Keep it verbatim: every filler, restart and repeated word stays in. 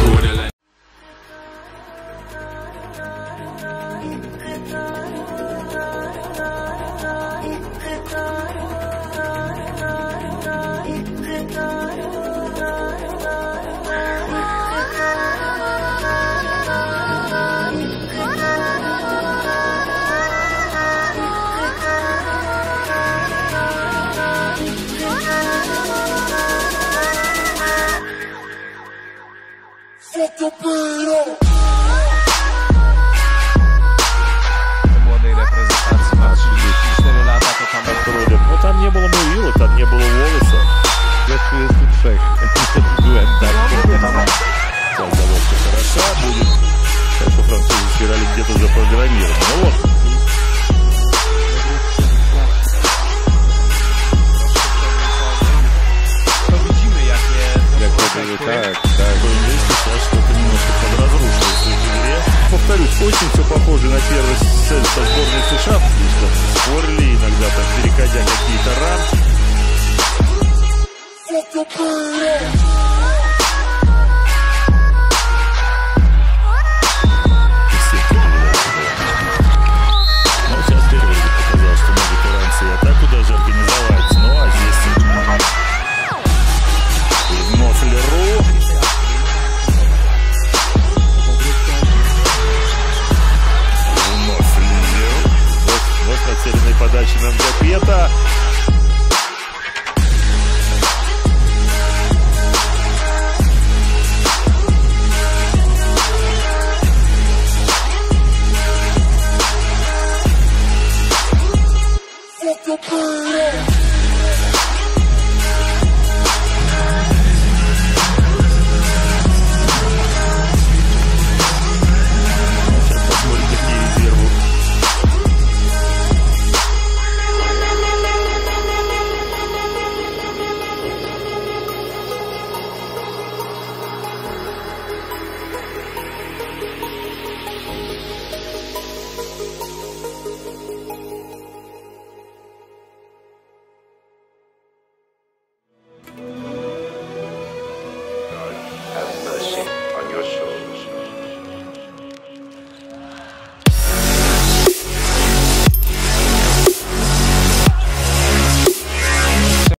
Młodej reprezentacji ma trzydzieści cztery lata, to tam... No tam nie było Mówiło, tam nie było Wallace'a. Ja trzydzieści trzy. Byłem tak. Co заводка хороша будет. Хорошо французы сыграли где-то запрограммировано. Ну вот. To widzimy, jakie... Jak to było, так, так. Здесь что-то немножко подразрушилось в игре. Повторюсь, очень все похоже на первый сцен со сборной США, потому что спорили, иногда там переходя какие-то рамки.